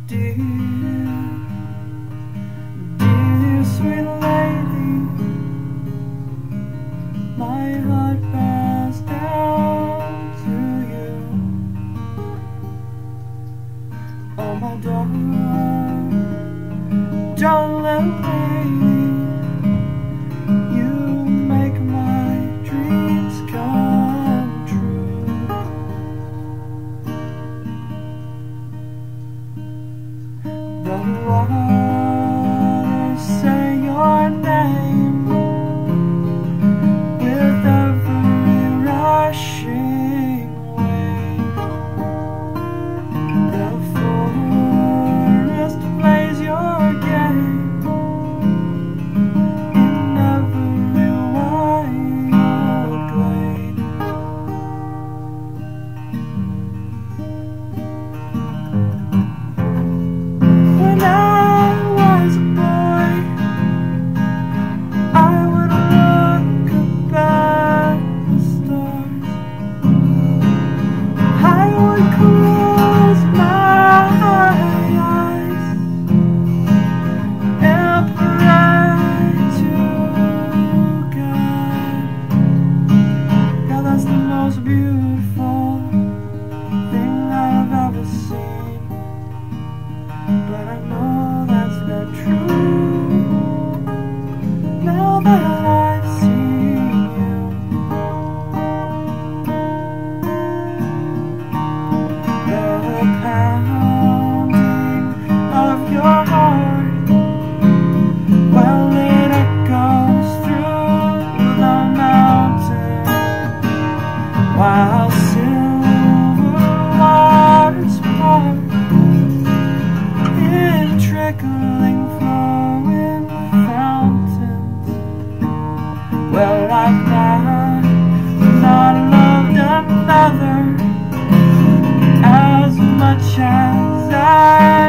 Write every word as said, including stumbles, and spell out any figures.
Dear, dear sweet lady, my heart bows down to you. Oh my darling, darling lady, you make my dreams come true. The waters say your name with every rushing wave. The forest plays your game in every wild glade. When I was a boy, I would look up at the stars. I would close my eyes and pray to God. God, that's the most beautiful thing I've ever seen. But I know that's not true now that I've seen you. The pounding of your heart, well, it echoes through the mountain, while silver waters part in trickling, flowing fountains. Well, I've not, not loved another as much as I